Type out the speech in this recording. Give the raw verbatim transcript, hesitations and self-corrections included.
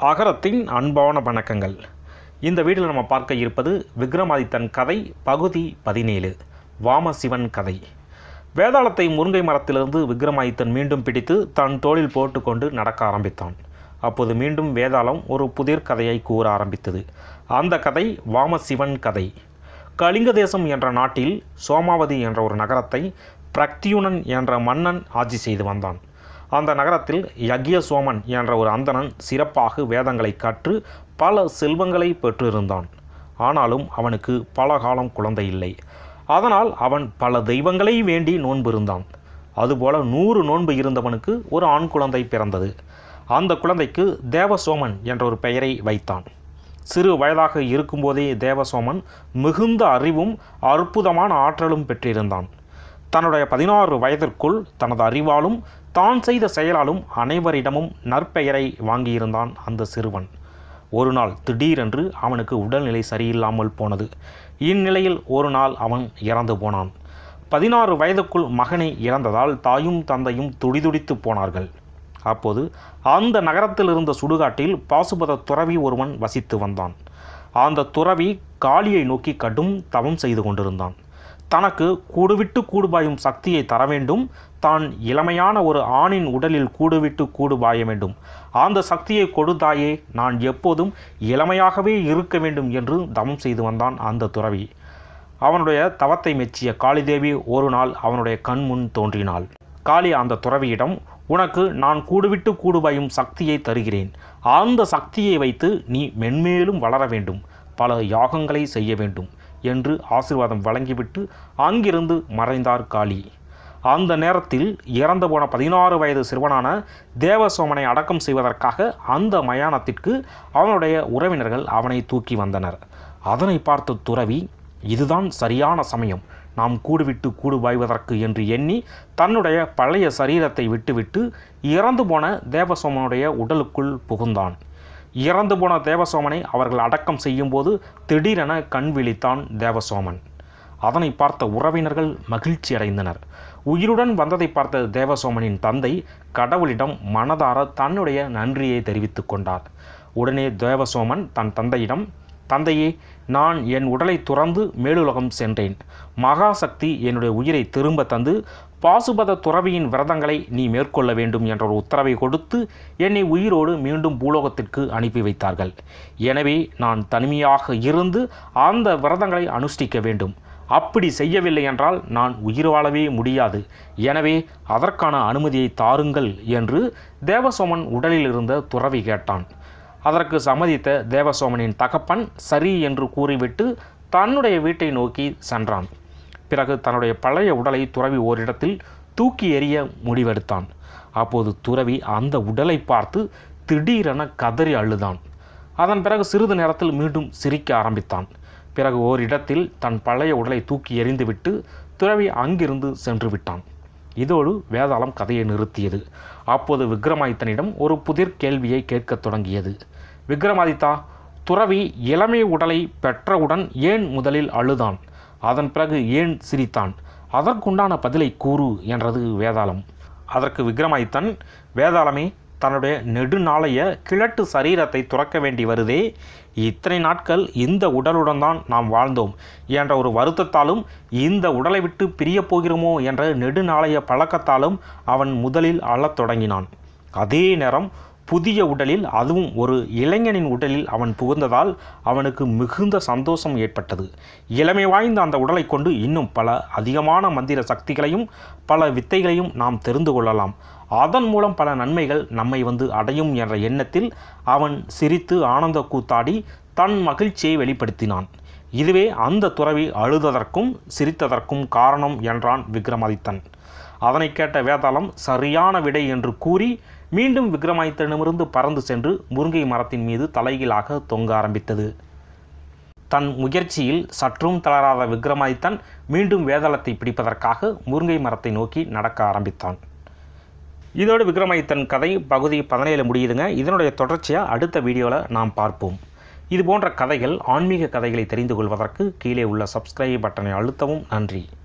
அகரத்தின் அன்பான வணக்கங்கள். இந்த வீடியோவில் நம்ம பார்க்க இருப்பது விக்ரமாதித்தன் கதை பகுதி பதினேழு, வாமசிவன் கதை. வேதாளத்தை முருங்கை மரத்திலிருந்து விக்ரமாதித்தன் மீண்டும் பிடித்து தன் தோளில் போட்டுக்கொண்டு நடக்க ஆரம்பித்தான். அப்போது மீண்டும் வேதாளம் ஒரு புதிர் கதையை கூற ஆரம்பித்தது. அந்த கதை வாமசிவன் கதை. கலிங்க தேசம் என்ற நாட்டில் சோமாவதி என்ற ஒரு நகரத்தை பிரக்தியுனன் என்ற மன்னன் ஆட்சி செய்து வந்தான். அந்த நகரத்தில் யக்ய சோமன் என்ற ஒரு அந்தணன் சிறப்பாக வேதங்களை கற்று பல செல்வங்களை பெற்றிருந்தான். ஆனாலும் அவனுக்கு பல காலம் குழந்தை இல்லை. அதனால் அவன் பல தெய்வங்களை வேண்டி நோன்பு இருந்தான். அதுபோல நூறு நோன்பு இருந்தவனுக்கு ஒரு ஆண் குழந்தை பிறந்தது. அந்த குழந்தைக்கு தேவசோமன் என்ற ஒரு பெயரை வைத்தான். சிறு வயதாக இருக்கும்போதே தேவசோமன் மிகுந்த அறிவும் அற்புதமான ஆற்றலும் பெற்றிருந்தான். தன்னுடைய பதினாறு வயதிற்குள் தனது அறிவாலும் தான் செய்த செயலாலும் அனைவரிடமும் நற்பெயரை வாங்கியிருந்தான் அந்த சிறுவன். ஒரு நாள் திடீரென்று அவனுக்கு உடல்நிலை சரியில்லாமல் போனது. இந்நிலையில் ஒரு நாள் அவன் இறந்து போனான். பதினாறு வயதுக்குள் மகனை இறந்ததால் தாயும் தந்தையும் துடிதுடித்து போனார்கள். அப்போது அந்த நகரத்தில் இருந்த சுடுகாட்டில் பாசுபத துறவி ஒருவன் வசித்து வந்தான். அந்த துறவி காளியை நோக்கி கடும் தவம் செய்து கொண்டிருந்தான். தனக்கு கூடுவிட்டு கூடுபாயும் சக்தியை தர வேண்டும், தான் இளமையான ஒரு ஆணின் உடலில் கூடுவிட்டு கூடுபாய வேண்டும், அந்த சக்தியை கொடுத்தாயே, நான் எப்போதும் இளமையாகவே இருக்க வேண்டும் என்று தவம் செய்து வந்தான் அந்த துறவி. அவனுடைய தவத்தை மெச்சிய காளிதேவி ஒரு நாள் அவனுடைய கண் முன் தோன்றினாள். காளி அந்த துறவியிடம், உனக்கு நான் கூடுவிட்டு கூடுபாயும் சக்தியை தருகிறேன். அந்த சக்தியை வைத்து நீ மென்மேலும் வளர வேண்டும், பல யாகங்களை செய்ய வேண்டும் என்று ஆசீர்வாதம் வழங்கிவிட்டு அங்கிருந்து மறைந்தார் காளி. அந்த நேரத்தில் இறந்து போன பதினாறு வயது சிறுவனான தேவசோமனை அடக்கம் செய்வதற்காக அந்த மயானத்திற்கு அவனுடைய உறவினர்கள் அவனை தூக்கி வந்தனர். அதனை பார்த்த துறவி, இதுதான் சரியான சமயம், நாம் கூடுவிட்டு கூடுபாய்வதற்கு என்று எண்ணி தன்னுடைய பழைய சரீரத்தை விட்டுவிட்டு இறந்து போன தேவசோமனுடைய உடலுக்குள் புகுந்தான். இறந்து போன தேவசோமனை அவர்கள் அடக்கம் செய்யும்போது திடீரென கண் விழித்தான் தேவசோமன். அதனை பார்த்த உறவினர்கள் மகிழ்ச்சி அடைந்தனர். உயிருடன் வந்ததை பார்த்த தேவசோமனின் தந்தை கடவுளிடம் மனதார தன்னுடைய நன்றியை தெரிவித்து கொண்டார். உடனே தேவசோமன் தன் தந்தையிடம், தந்தையே, நான் என் உடலை துறந்து மேலுலகம் சென்றேன். மகாசக்தி என்னுடைய உயிரை திரும்ப தந்து பாசுபத துறவியின் விரதங்களை நீ மேற்கொள்ள வேண்டும் என்ற ஒரு உத்தரவை கொடுத்து என்னை உயிரோடு மீண்டும் பூலோகத்திற்கு அனுப்பி வைத்தார்கள். எனவே நான் தனிமையாக இருந்து அந்த விரதங்களை அனுஷ்டிக்க வேண்டும். அப்படி செய்யவில்லை என்றால் நான் உயிர் வாழவே முடியாது. எனவே அதற்கான அனுமதியை தாருங்கள் என்று தேவசோமன் உடலில் இருந்த துறவி கேட்டான். அதற்கு சம்மதித்த தேவசோமனின் தகப்பன் சரி என்று கூறிவிட்டு தன்னுடைய வீட்டை நோக்கி சென்றான். பிறகு தன்னுடைய பழைய உடலை துறவி ஓரிடத்தில் தூக்கி எறிய முடிவெடுத்தான். அப்போது துறவி அந்த உடலை பார்த்து திடீரென கதறி அழுதான். அதன் பிறகு சிறிது நேரத்தில் மீண்டும் சிரிக்க ஆரம்பித்தான். பிறகு ஓரிடத்தில் தன் பழைய உடலை தூக்கி எறிந்துவிட்டு துறவி அங்கிருந்து சென்று விட்டான். இதோடு வேதாளம் கதையை நிறுத்தியது. அப்போது விக்ரமாதித்தனிடம் ஒரு புதிர் கேள்வியை கேட்கத் தொடங்கியது. விக்ரமாதித்தா, துறவி இளமை உடலை பெற்றவுடன் ஏன் முதலில் அழுதான்? அதன் பிறகு ஏன் சிரித்தான்? அதற்குண்டான பதிலை கூறு என்றது வேதாளம். அதற்கு விக்ரமாதித்தன், வேதாளமே, தன்னுடைய நெடுநாளைய கிழட்டு சரீரத்தை துறக்க வேண்டி வருதே, இத்தனை நாட்கள் இந்த உடலுடன் தான் நாம் வாழ்ந்தோம் என்ற ஒரு வருத்தத்தாலும் இந்த உடலை விட்டு பிரிய போகிறோமோ என்ற நெடுநாளைய பழக்கத்தாலும் அவன் முதலில் அழத் தொடங்கினான். அதே நேரம் புதிய உடலில், அதுவும் ஒரு இளைஞனின் உடலில் அவன் புகுந்ததால் அவனுக்கு மிகுந்த சந்தோஷம் ஏற்பட்டது. இளமை வாய்ந்த அந்த உடலை கொண்டு இன்னும் பல அதிகமான மந்திர சக்திகளையும் பல வித்தைகளையும் நாம் தெரிந்து கொள்ளலாம். அதன் மூலம் பல நன்மைகள் நம்மை வந்து அடையும் என்ற எண்ணத்தில் அவன் சிரித்து ஆனந்த கூத்தாடி தன் மகிழ்ச்சியை வெளிப்படுத்தினான். இதுவே அந்த துறவி அழுததற்கும் சிரித்ததற்கும் காரணம் என்றான் விக்ரமாதித்தன். அதனை கேட்ட வேதாளம் சரியான விடை என்று கூறி மீண்டும் விக்ரமாதித்தனிடமிருந்து பறந்து சென்று முருங்கை மரத்தின் மீது தலைகீழாக தொங்க ஆரம்பித்தது. தன் முயற்சியில் சற்றும் தளராத விக்ரமாதித்தன் மீண்டும் வேதாளத்தை பிடிப்பதற்காக முருங்கை மரத்தை நோக்கி நடக்க ஆரம்பித்தான். இதோடு விக்ரமாதித்தன் கதை பகுதி பதினேழு முடியுதுங்க. இதனுடைய தொடர்ச்சியாக அடுத்த வீடியோவில் நாம் பார்ப்போம். இது போன்ற கதைகள், ஆன்மீக கதைகளை தெரிந்து கொள்வதற்கு கீழே உள்ள சப்ஸ்கிரைப் பட்டனை அழுத்தவும். நன்றி.